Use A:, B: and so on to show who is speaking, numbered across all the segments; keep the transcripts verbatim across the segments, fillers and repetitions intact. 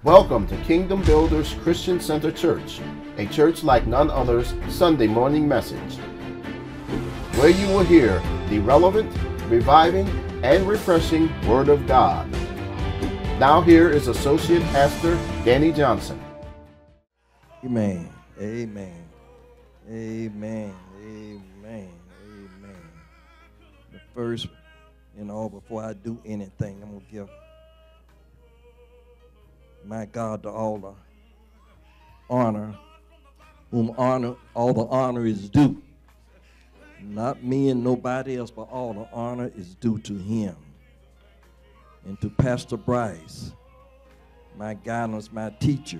A: Welcome to Kingdom Builders Christian Center Church, a church like none other's Sunday morning message, where you will hear the relevant, reviving, and refreshing Word of God. Now here is Associate Pastor Danny Johnson.
B: Amen. Amen. Amen. Amen. Amen. But first, you know, before I do anything, I'm going to give my God to all the honor, whom honor, all the honor is due. Not me and nobody else, but all the honor is due to him. And to Pastor Bryce, my guidance, my teacher,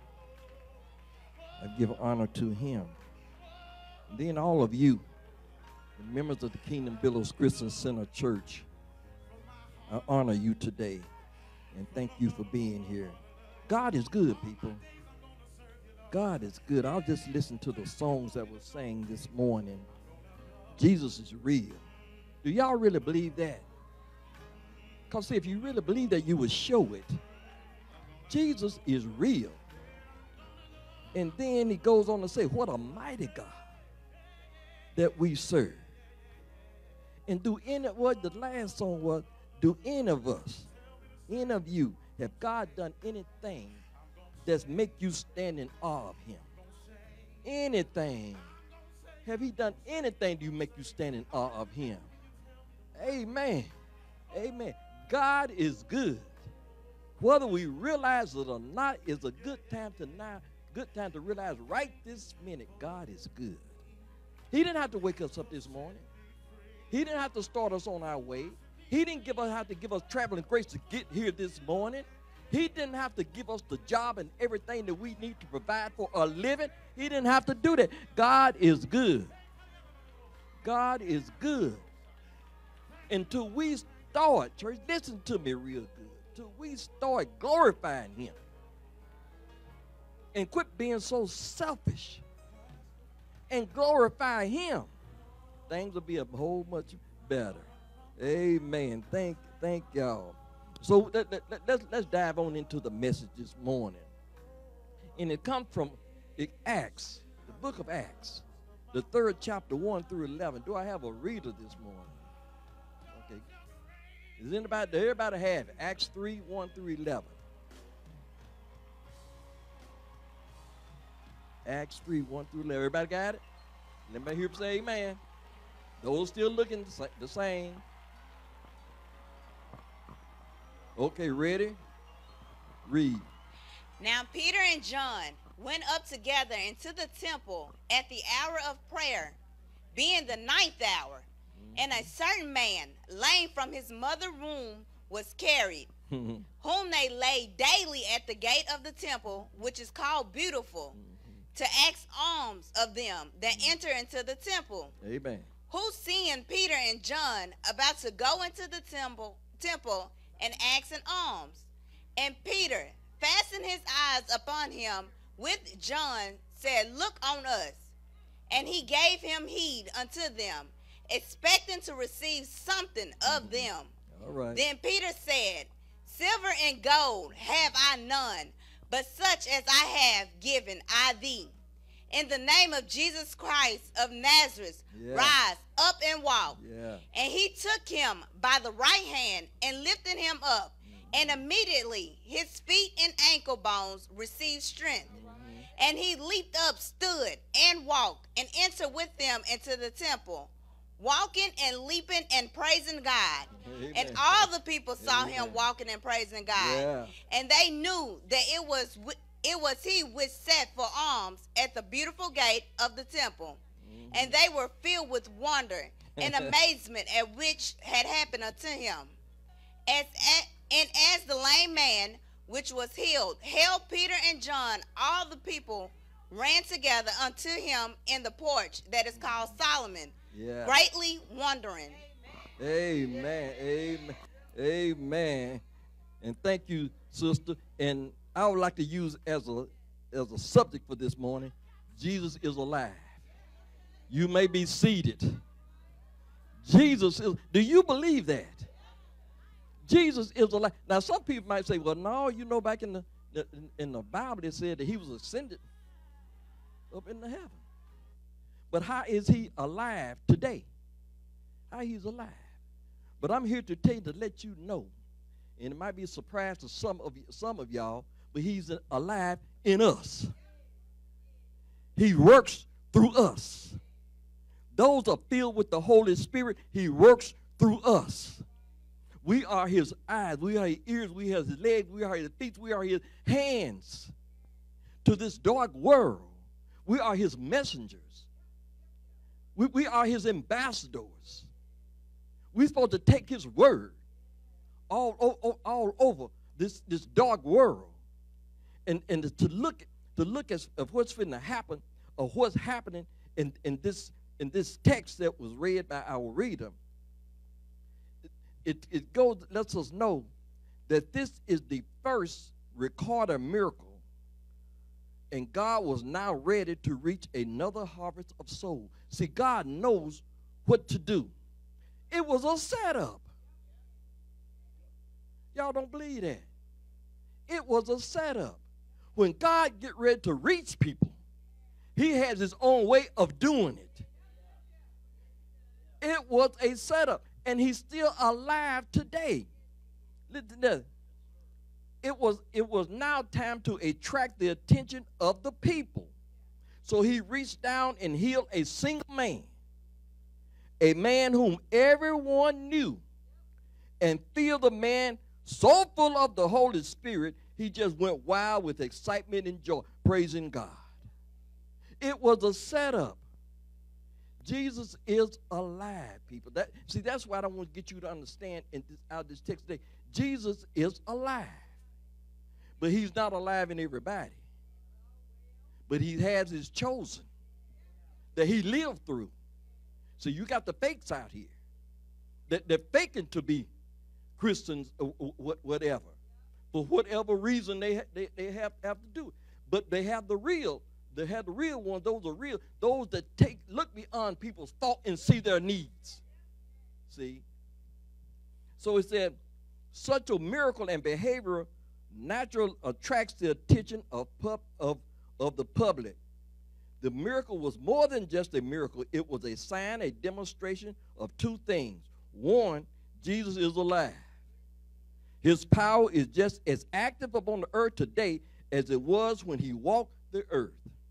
B: I give honor to him. And then all of you, the members of the Kingdom Builders Christian Center Church, I honor you today and thank you for being here. God is good, people. God is good. I'll just listen to the songs that were sang this morning. Jesus is real. Do y'all really believe that? Because if you really believe that, you would show it. Jesus is real. And then he goes on to say, what a mighty God that we serve. And do any, what the last song was, do any of us, any of you, have God done anything that's make you stand in awe of him? Anything. Have he done anything to make you stand in awe of him? Amen. Amen. God is good. Whether we realize it or not, is a good time to now, good time to realize right this minute, God is good. He didn't have to wake us up this morning. He didn't have to start us on our way. He didn't give us have to give us traveling grace to get here this morning. He didn't have to give us the job and everything that we need to provide for a living. He didn't have to do that. God is good. God is good. Until we start, church, listen to me real good. Until we start glorifying him and quit being so selfish and glorify him, things will be a whole much better. Amen. Thank, thank y'all. So let, let, let, let's, let's dive on into the message this morning. And it comes from it, Acts, the book of Acts, the third chapter, one through eleven. Do I have a reader this morning? Okay. Is anybody, does everybody have it? Acts three, one through eleven. Acts three, one through eleven. Everybody got it? Let me hear you say amen. Those still looking the same. Okay, ready? Read.
C: Now Peter and John went up together into the temple at the hour of prayer, being the ninth hour. Mm-hmm. And a certain man, lame from his mother's womb, was carried, whom they laid daily at the gate of the temple, which is called Beautiful, mm-hmm. to ask alms of them that mm-hmm. enter into the temple.
B: Amen.
C: Who, seeing Peter and John about to go into the temple, temple and ask an alms, and Peter, fastened his eyes upon him with John, said, Look on us. And he gave him heed unto them, expecting to receive something of them.
B: All right.
C: Then Peter said, Silver and gold have I none, but such as I have given I thee. In the name of Jesus Christ of Nazareth, yeah. rise up and walk.
B: Yeah.
C: And he took him by the right hand and lifted him up. Mm-hmm. And immediately his feet and ankle bones received strength. Mm-hmm. And he leaped up, stood, and walked, and entered with them into the temple, walking and leaping and praising God.
B: Amen.
C: And all the people saw
B: Amen.
C: him walking and praising God.
B: Yeah.
C: And they knew that it was It was he which sat for alms at the beautiful gate of the temple. Mm-hmm. And they were filled with wonder and amazement at which had happened unto him. As at, and as the lame man which was healed held Peter and John, all the people ran together unto him in the porch that is called Solomon,
B: yeah.
C: greatly wondering.
B: Amen. Amen. Amen. And thank you, sister. And I would like to use as a as a subject for this morning, Jesus is alive. You may be seated. Jesus is, do you believe that? Jesus is alive. Now, some people might say, well, no, you know, back in the In the Bible, it said that he was ascended up into heaven. But how is he alive today? How he's alive? But I'm here to tell you, to let you know, and it might be a surprise to some of you, some of y'all, but he's alive in us. He works through us. Those are filled with the Holy Spirit. He works through us. We are his eyes, we are his ears, we are his legs, we are his feet, we are his hands to this dark world. We are his messengers. We, we are his ambassadors. We're supposed to take his word all, all, all over this, this dark world and, and to look to look at of what's going to happen or what's happening in, in, this, in this text that was read by our reader. It, it goes, lets us know that this is the first recorded miracle, and God was now ready to reach another harvest of souls. See, God knows what to do. It was a setup. Y'all don't believe that. It was a setup. When God get ready to reach people, he has his own way of doing it. It was a setup. And he's still alive today. Listen to this. It was, it was now time to attract the attention of the people. So he reached down and healed a single man, a man whom everyone knew, and filled the man so full of the Holy Spirit, he just went wild with excitement and joy, praising God. It was a setup. Jesus is alive, people. That, see, that's why I don't want to get you to understand in this, out of this text today. Jesus is alive. But he's not alive in everybody. But he has his chosen that he lived through. So you got the fakes out here. That they're faking to be Christians or whatever. For whatever reason they, they, they have, have to do it. But they have the real. They have the real ones. Those are real. Those that take look beyond people's thought and see their needs. See? So it said, such a miracle and behavior natural attracts the attention of, pub, of, of the public. The miracle was more than just a miracle. It was a sign, a demonstration of two things. One, Jesus is alive. His power is just as active upon the earth today as it was when he walked the earth.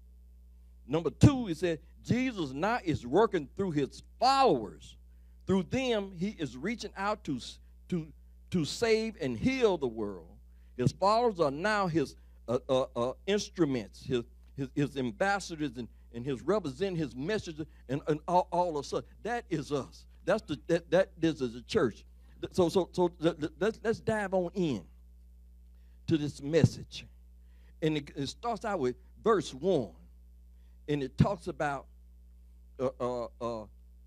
B: Number two, it said, Jesus now is working through his followers. Through them, he is reaching out to, to, to save and heal the world. His followers are now his uh, uh, uh, instruments, his, his, his ambassadors, and, and his represent his messages, and, and all, all of such. That is us. That's the, that, that is the church. So, so, so let's, let's dive on in to this message. And it, it starts out with verse one. And it talks about uh, uh, uh,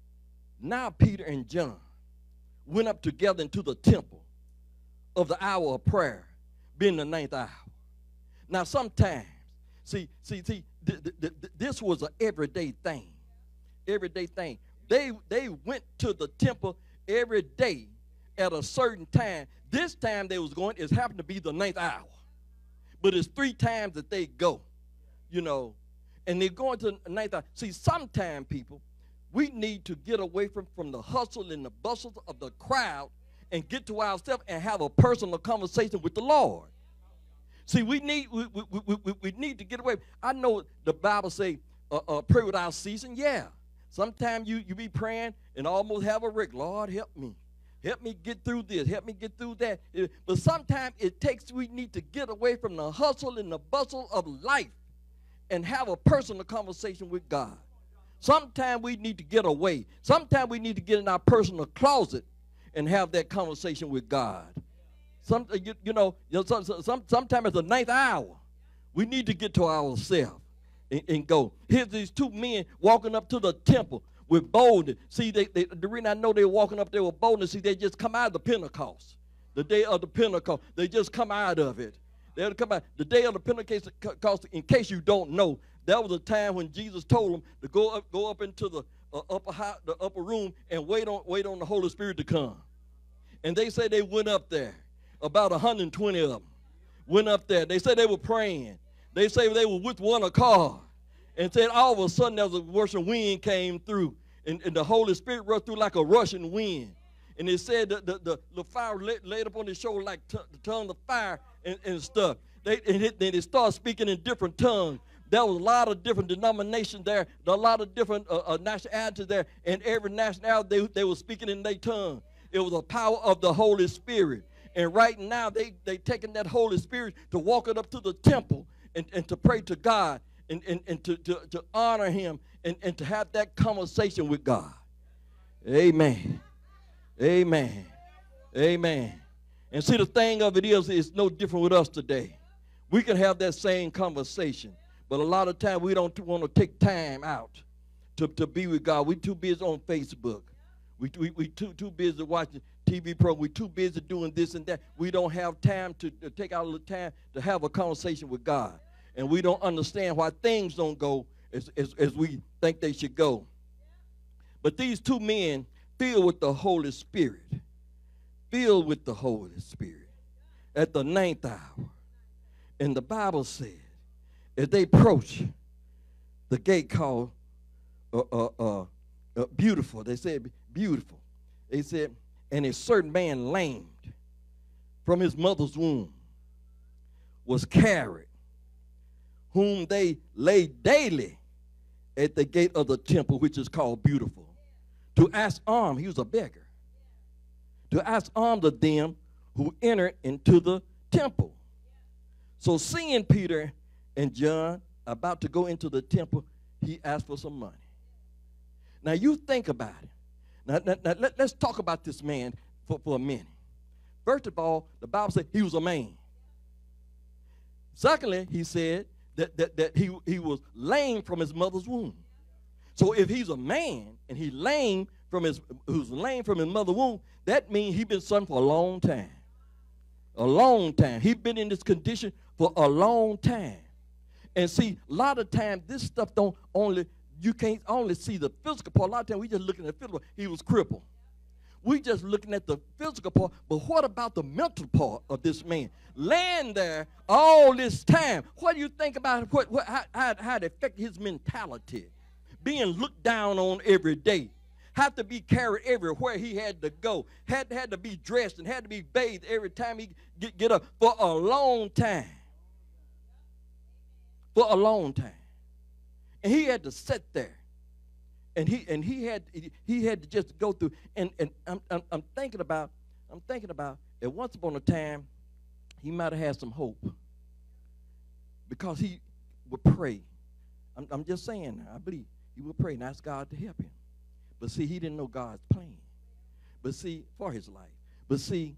B: now Peter and John went up together into the temple of the hour of prayer, being the ninth hour. Now sometimes, see, see, see, th th th this was an everyday thing, everyday thing. They, they went to the temple every day at a certain time. This time they was going, it happened to be the ninth hour. But it's three times that they go, you know. And they're going to the ninth hour. See, sometimes, people, we need to get away from, from the hustle and the bustle of the crowd and get to ourselves and have a personal conversation with the Lord. See, we need we, we, we, we, we need to get away. I know the Bible say, uh, uh, pray without ceasing. Yeah. Sometimes you, you be praying and almost have a wreck. Lord, help me. Help me get through this. Help me get through that. But sometimes it takes, we need to get away from the hustle and the bustle of life and have a personal conversation with God. Sometimes we need to get away. Sometimes we need to get in our personal closet and have that conversation with God. Some, you, you know, you know some, some, sometimes at the ninth hour, we need to get to ourselves and, and go. Here's these two men walking up to the temple with boldness. See, they, they, the reason I know they're walking up there with boldness, see, they just come out of the Pentecost. The day of the Pentecost. They just come out of it. They'll come out. The day of the Pentecost, in case you don't know, that was a time when Jesus told them to go up, go up into the uh, upper high, the upper room and wait on, wait on the Holy Spirit to come. And they say they went up there, about one hundred twenty of them, went up there. They said they were praying. They say they were with one accord. And said all of a sudden there was a rushing wind came through. And, and the Holy Spirit rushed through like a rushing wind. And it said that the, the, the fire laid, laid up on his shoulder like t- the tongue of fire and, and stuff. They, and it, then they started speaking in different tongues. There was a lot of different denominations there, a lot of different uh, uh, nationalities there, and every nationality, they, they were speaking in their tongue. It was the power of the Holy Spirit. And right now, they they taking that Holy Spirit to walk it up to the temple and, and to pray to God and, and, and to, to, to honor him and, and to have that conversation with God. Amen. Amen. Amen. And see, the thing of it is, it's no different with us today. We can have that same conversation. But a lot of times we don't want to take time out to, to be with God. We're too busy on Facebook. We we we too too busy watching T V programs. We're too busy doing this and that. We don't have time to, to take out a little time to have a conversation with God. And we don't understand why things don't go as, as, as we think they should go. But these two men filled with the Holy Spirit, filled with the Holy Spirit at the ninth hour. And the Bible says, as they approached the gate called uh, uh, uh, uh, Beautiful, they said beautiful. They said, and a certain man lamed from his mother's womb was carried, whom they laid daily at the gate of the temple, which is called Beautiful, to ask alms. He was a beggar. To ask alms of them who entered into the temple. So seeing Peter and John about to go into the temple, he asked for some money. Now you think about it. Now, now, now let, let's talk about this man for, for a minute. First of all, the Bible said he was a man. Secondly, he said that, that, that he, he was lame from his mother's womb. So if he's a man and he lame from his who's lame from his mother's womb, that means he's been suffering for a long time. A long time. He's been in this condition for a long time. And see, a lot of times this stuff don't only, you can't only see the physical part. A lot of times we just looking at the physical part. He was crippled. We just looking at the physical part, but what about the mental part of this man? Laying there all this time. What do you think about what, what, how, how, how it affected his mentality? Being looked down on every day. Had to be carried everywhere he had to go. Had, had to be dressed and had to be bathed every time he get, get up for a long time. For a long time. And he had to sit there. And he and he had he had to just go through. And, and I'm, I'm I'm thinking about, I'm thinking about that once upon a time, he might have had some hope. Because he would pray. I'm, I'm just saying, I believe he would pray and ask God to help him. But see, he didn't know God's plan. But see, for his life. But see,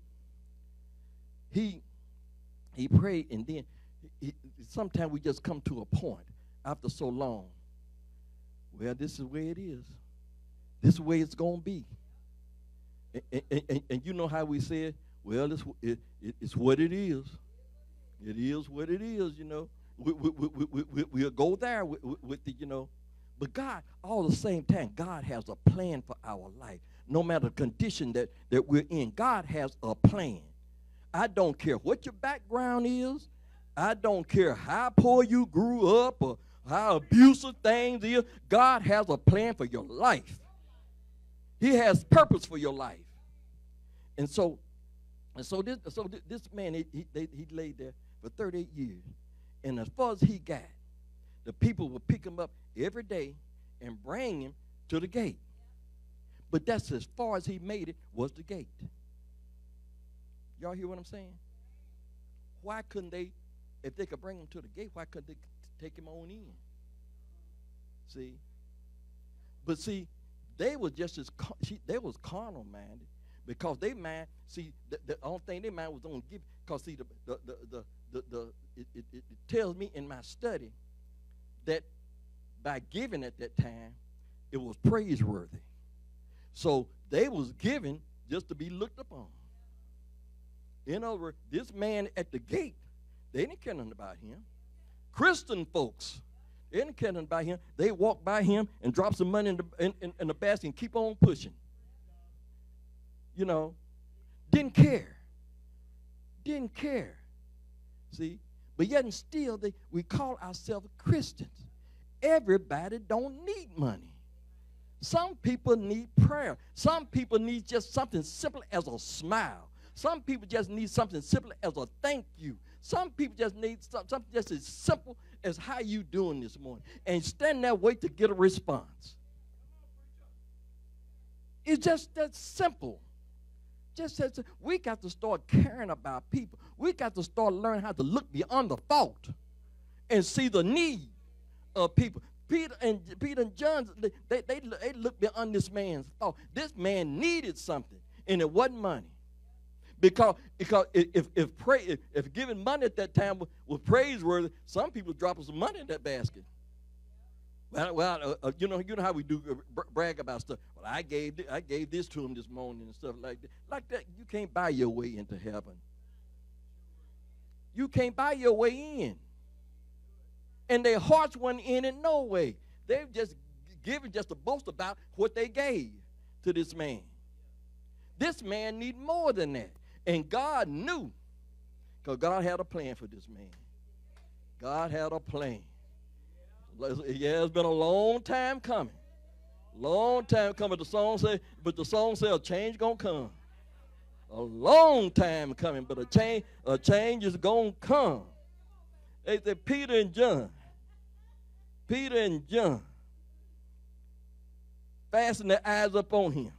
B: he he prayed, and then he, sometimes we just come to a point after so long. Well, this is the way it is. This is the way it's going to be. And, and, and, and you know how we said, well, it's, it, it, it's what it is. It is what it is, you know. We, we, we, we, we, we'll go there with, with, with the, you know. But God, all the same time, God has a plan for our life. No matter the condition that, that we're in, God has a plan. I don't care what your background is. I don't care how poor you grew up or how abusive things is. God has a plan for your life. He has purpose for your life. And so, and so this, so this man, he, he, they, he laid there for thirty-eight years. And as far as he got, the people would pick him up every day and bring him to the gate. But that's as far as he made it was the gate. Y'all hear what I'm saying? Why couldn't they, if they could bring him to the gate, why couldn't they take him on in? See? But see, they was just as, they was carnal minded because they mind, see, the, the only thing they mind was on give, because see, the, the, the, the, the, the it, it, it tells me in my study that by giving at that time, it was praiseworthy. So they was giving just to be looked upon. In other words, this man at the gate, they didn't care nothing about him. Christian folks, they didn't care nothing about him. They walk by him and drop some money in the, in, in, in the basket and keep on pushing. You know, didn't care. Didn't care. See? But yet and still, they, we call ourselves Christians. Everybody don't need money. Some people need prayer. Some people need just something simple as a smile. Some people just need something simple as a thank you. Some people just need something just as simple as how you doing this morning. And stand there wait to get a response. It's just that simple. Just as we got to start caring about people. We got to start learning how to look beyond the fault and see the need of people. Peter and Peter and John, they, they, they, they looked beyond this man's fault. This man needed something, and it wasn't money. Because, because if, if, pray, if, if giving money at that time was, was praiseworthy, some people dropping some money in that basket. Well, well uh, uh, you know, you know how we do uh, brag about stuff. Well, I gave, th I gave this to him this morning and stuff like that. Like that, you can't buy your way into heaven. You can't buy your way in. And their hearts weren't in it no way. They were just giving just to boast about what they gave to this man. This man needed more than that. And God knew, because God had a plan for this man. God had a plan. Yeah, it's been a long time coming. Long time coming. The song say, but the song says a change gonna come. A long time coming, but a change, a change is gonna come. They said Peter and John. Peter and John fastened their eyes up on him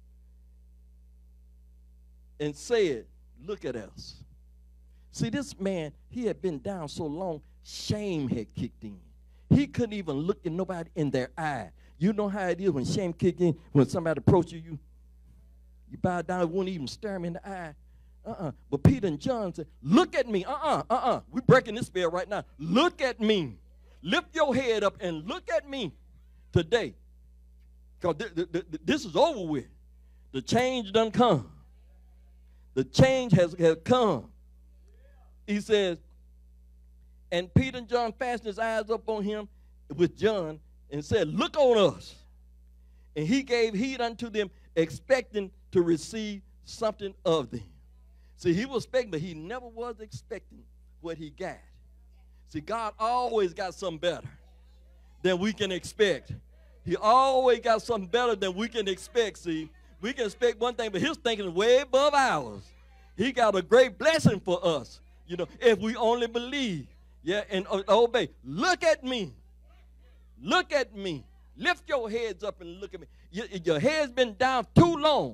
B: and said, look at us. See, this man, he had been down so long, shame had kicked in. He couldn't even look at nobody in their eye. You know how it is when shame kicked in, when somebody approaches you, you bow down, you won't even stare him in the eye. Uh-uh. But Peter and John said, look at me. Uh-uh, uh-uh. We're breaking this spell right now. Look at me. Lift your head up and look at me today. Because th th th this is over with. The change done come. The change has, has come. He says, and Peter and John fastened his eyes up on him with John and said, look on us. And he gave heed unto them, expecting to receive something of them. See, he was expecting, but he never was expecting what he got. See, God always got something better than we can expect. He always got something better than we can expect, see. We can expect one thing, but his thinking is way above ours. He got a great blessing for us, you know, if we only believe, yeah, and uh, obey. Look at me. Look at me. Lift your heads up and look at me. Your, your head's been down too long.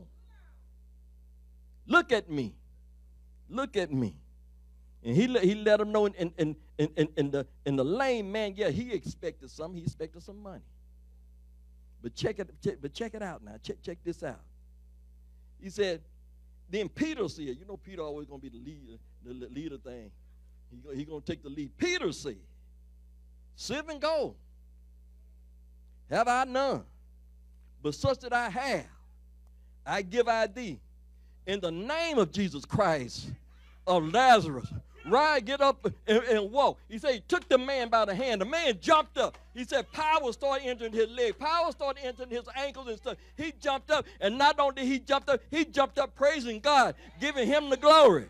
B: Look at me. Look at me. And he let, he let them know, in, in, in, in, in, the, in the lame man, yeah, he expected something. He expected some money. But check it, check, but check it out now. Check, check this out. He said, then Peter said, you know Peter always going to be the leader, the leader thing. He, he going to take the lead. Peter said, silver and gold have I none, but such that I have, I give I thee. In the name of Jesus Christ of Nazareth, rise, get up and, and walk. He said he took the man by the hand. The man jumped up. He said power started entering his leg. Power started entering his ankles and stuff. He jumped up, and not only did he jump up, he jumped up praising God, giving him the glory.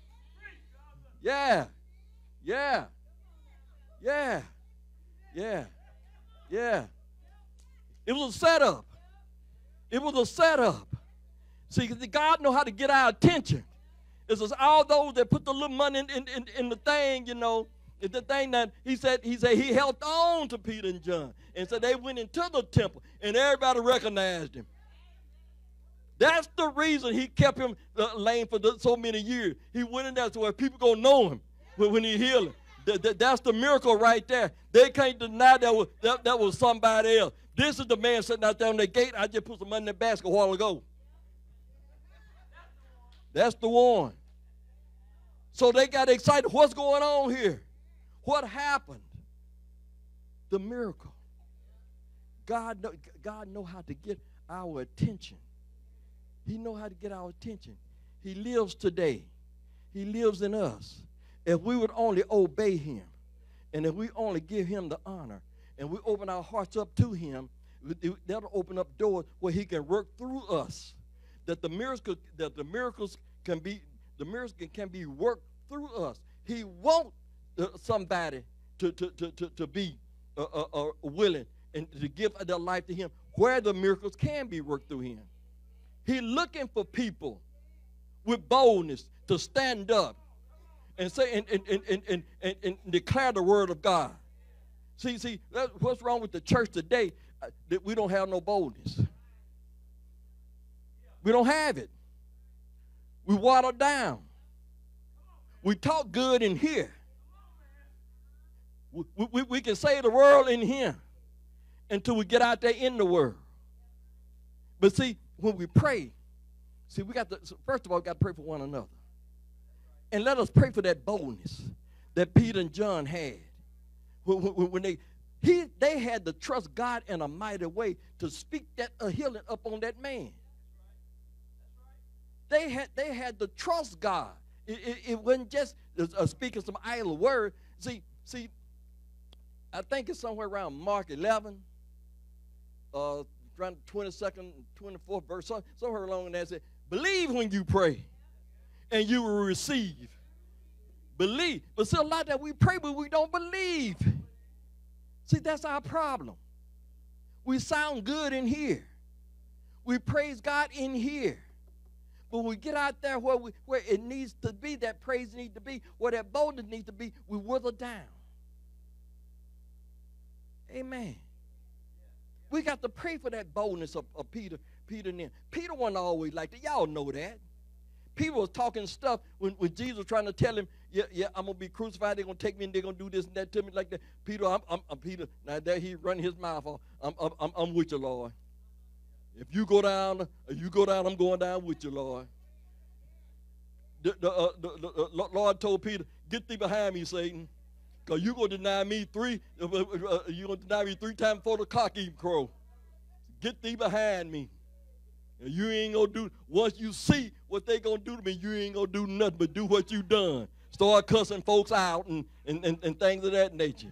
B: Yeah, yeah, yeah, yeah, yeah. It was a setup. It was a setup. See, God know how to get our attention. It's just all those that put the little money in, in, in, in the thing, you know, the thing that he said, he said he held on to Peter and John. And so they went into the temple, and everybody recognized him. That's the reason he kept him uh, lame for the, so many years. He went in there so where people going to know him when, when he healed him. Th th that's the miracle right there. They can't deny that was, that, that was somebody else. This is the man sitting out there on the gate. I just put some money in the basket a while ago. That's the one. So they got excited. What's going on here? What happened? The miracle. God know, God know how to get our attention. He know how to get our attention. He lives today. He lives in us. If we would only obey him, and if we only give him the honor, and we open our hearts up to him, that'll open up doors where he can work through us. That the miracles, that the miracles can be, the miracles can be worked through us. He wants uh, somebody to, to, to, to, to be uh, uh, uh, willing and to give their life to him where the miracles can be worked through him. He's looking for people with boldness to stand up and say and, and, and, and, and, and, and declare the word of God. See, see, that's what's wrong with the church today, uh, that we don't have no boldness. We don't have it. We water down. We talk good in here. We, we, we can say the world in here until we get out there in the world. But see, when we pray, see, we got to, first of all, we got to pray for one another. And let us pray for that boldness that Peter and John had. When, when, when they, he, they had to trust God in a mighty way to speak that a healing up on that man. They had, they had to trust God. It, it, it wasn't just uh, speaking some idle word. See, see, I think it's somewhere around Mark eleven, uh, around the twenty-second, twenty-fourth verse, somewhere along in there. It said, believe when you pray, and you will receive. Believe. But see, a lot that we pray, but we don't believe. See, that's our problem. We sound good in here. We praise God in here. But when we get out there where, we, where it needs to be, that praise needs to be, where that boldness needs to be, we wither down. Amen. We got to pray for that boldness of, of Peter, Peter and them. Peter wasn't always like that. Y'all know that. Peter was talking stuff when, when Jesus was trying to tell him, yeah, yeah, I'm going to be crucified. They're going to take me and they're going to do this and that to me like that. Peter, I'm, I'm, I'm Peter. Now there he running his mouth off. I'm, I'm, I'm with you, Lord. If you go down, if you go down, I'm going down with you, Lord. The, the, uh, the, the, the Lord told Peter, get thee behind me, Satan, because you're going to deny me three, uh, uh, you're going to deny me three times before the cock even crow. Get thee behind me. And you ain't going to do, once you see what they going to do to me, you ain't going to do nothing but do what you done. Start cussing folks out and, and, and, and things of that nature.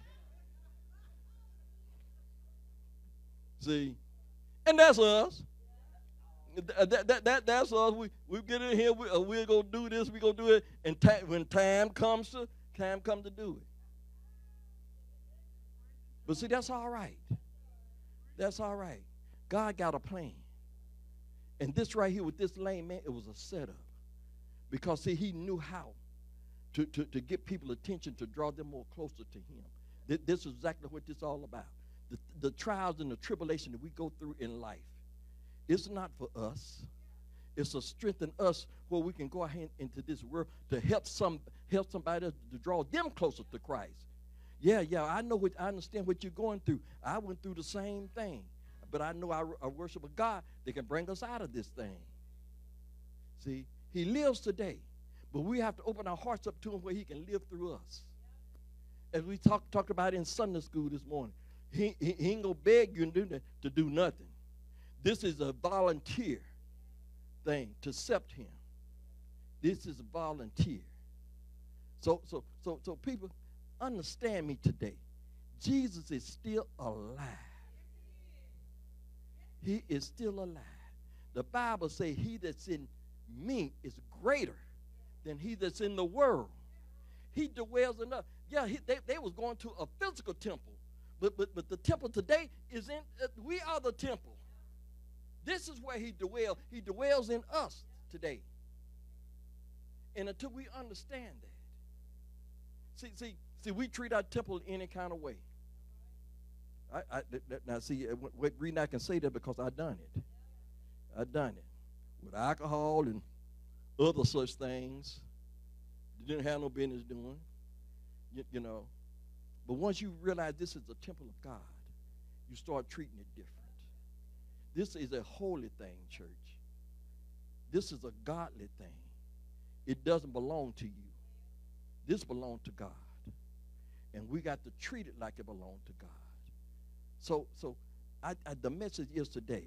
B: See? And that's us. That, that, that, that's us. We, we get in here, we, uh, we're going to do this, we're going to do it, and ta when time comes to, time comes to do it. But see, that's all right. That's all right. God got a plan. And this right here with this lame man, it was a setup. Because, see, he knew how to, to, to get people's attention, to draw them more closer to him. This is exactly what this is all about. The, the trials and the tribulation that we go through in life, it's not for us. It's to strengthen us where we can go ahead into this world to help some help somebody else, to draw them closer to Christ. Yeah, yeah, I know what I understand what you're going through. I went through the same thing. But I know I, I worship a God that can bring us out of this thing. See, he lives today. But we have to open our hearts up to him where he can live through us. As we talk, talked about in Sunday school this morning, he, he, he ain't going to beg you to do, to do nothing. This is a volunteer thing to accept him. This is a volunteer. So, so, so, so people, understand me today. Jesus is still alive. He is still alive. The Bible says he that's in me is greater than he that's in the world. He dwells in us. Yeah, he, they, they was going to a physical temple. But, but, but the temple today is in, uh, we are the temple. This is where he dwells. He dwells in us today. And until we understand that. See, see, see, we treat our temple in any kind of way. I, I, now, see, what reason I can say that because I done it. I done it with alcohol and other such things. Didn't have no business doing, you, you know. But once you realize this is the temple of God, you start treating it different. This is a holy thing, church. This is a godly thing. It doesn't belong to you. This belongs to God. And we got to treat it like it belongs to God. So, so I, I, the message is today,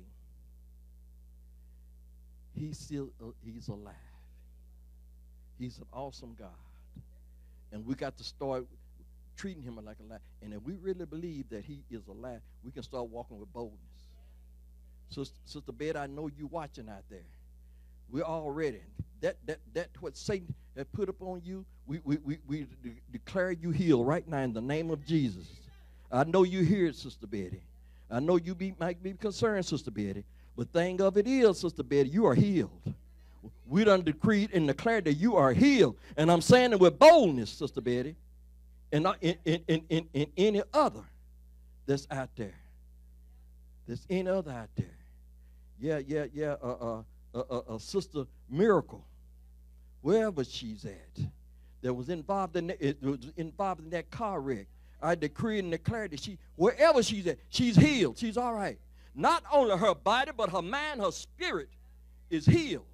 B: he's still, uh, he's alive. He's an awesome God. And we got to start treating him like alive. And if we really believe that he is alive, we can start walking with boldness. Sister, Sister Bed, I know you watching out there. We're already. That that that's what Satan had put upon you. We we we, we de- declare you healed right now in the name of Jesus. I know you hear it, Sister Betty. I know you be, might be concerned, Sister Betty. But thing of it is, Sister Betty, you are healed. We done decreed and declared that you are healed. And I'm saying it with boldness, Sister Betty, and not in, in, in, in, in any other that's out there. There's any other out there. Yeah, yeah, yeah, uh, uh, uh, uh, uh, Sister Miracle, wherever she's at, that was involved in that, it was involved in that car wreck. I decree and declare that she, wherever she's at, she's healed. She's all right. Not only her body, but her mind, her spirit is healed.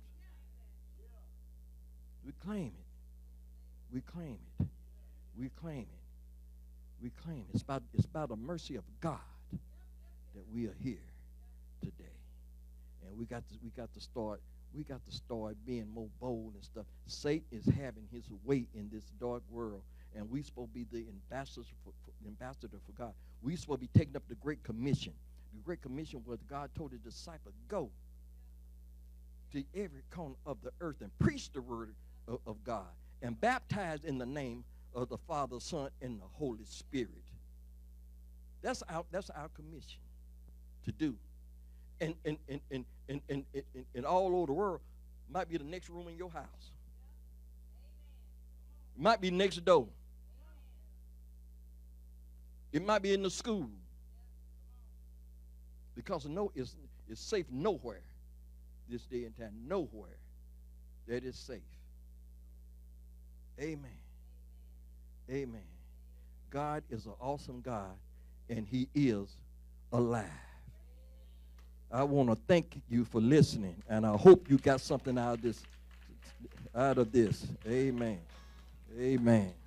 B: We claim it. We claim it. We claim it. We claim it. It's about, it's about the mercy of God that we are here today. And we got to, we got to start, we got to start being more bold and stuff. Satan is having his way in this dark world. And we're supposed to be the ambassadors for, for, ambassador for God. We're supposed to be taking up the Great Commission. The Great Commission was God told his disciples, go to every corner of the earth and preach the word of, of God and baptize in the name of the Father, Son, and the Holy Spirit. That's our, that's our commission to do. And, and, and, and, and, and, and, and, and all over the world might be the next room in your house. It might be next door. It might be in the school. Because no, it's, it's safe nowhere this day and time. Nowhere that is safe. Amen. Amen. God is an awesome God, and he is alive. I want to thank you for listening, and I hope you got something out of this. Out of this. Amen. Amen.